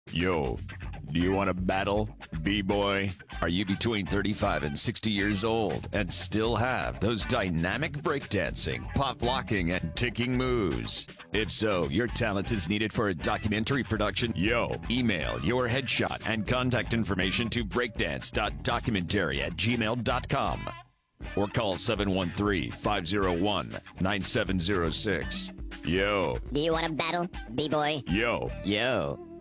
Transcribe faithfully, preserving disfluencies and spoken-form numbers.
Yo, do you want to battle, B-boy? Are you between thirty-five and sixty years old and still have those dynamic breakdancing, pop-locking, and ticking moves? If so, your talent is needed for a documentary production. Yo, email your headshot and contact information to breakdance dot documentary at gmail dot com or call seven one three, five zero one, nine seven zero six. Yo. Do you want to battle, B-boy? Yo. Yo.